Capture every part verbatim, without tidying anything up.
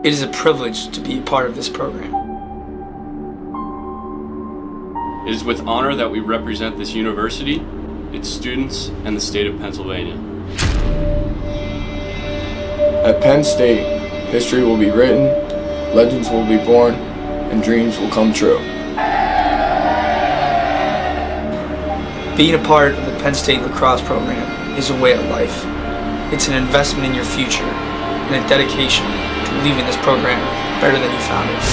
It is a privilege to be a part of this program. It is with honor that we represent this university, its students, and the state of Pennsylvania. At Penn State, history will be written, legends will be born, and dreams will come true. Being a part of the Penn State Lacrosse program is a way of life. It's an investment in your future and a dedication to leaving this program better than you found it.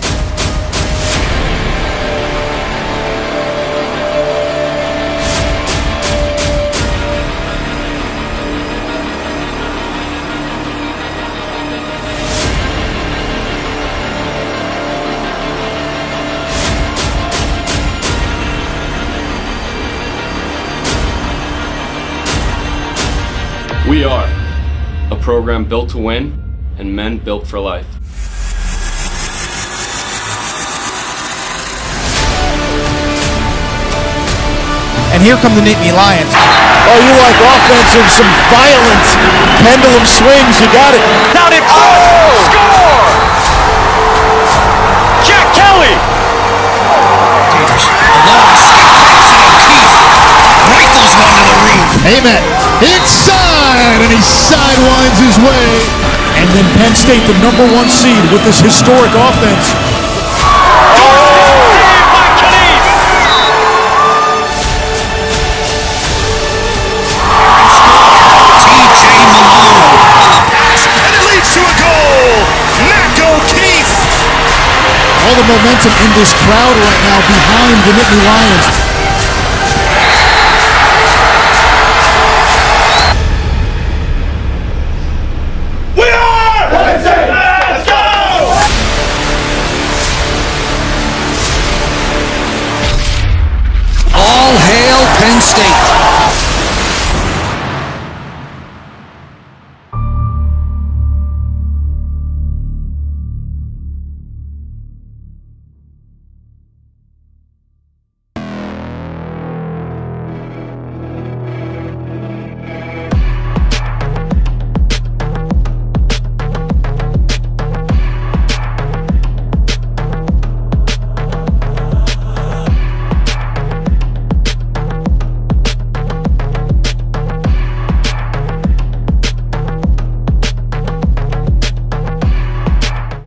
We are a program built to win and men built for life. And here come the Nittany Lions. Oh, you like offense and some violent pendulum swings, you got it. Down in front, oh! Score! Jack Kelly! Rifles one to the roof. Amen. Inside, and he sidewinds his way. And then Penn State, the number one seed with this historic offense. All the momentum in this crowd right now behind the Nittany Lions.